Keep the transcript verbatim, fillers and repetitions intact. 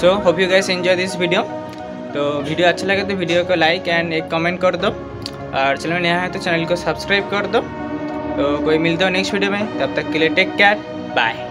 So hope you guys enjoy this video. तो video अच्छा लगे तो वीडियो को लाइक एंड एक कमेंट कर दो, और चैनल में नया है तो चैनल को सब्सक्राइब कर दो। तो कोई मिलता हो नेक्स्ट वीडियो में, तब तक के लिए टेक केयर, बाय।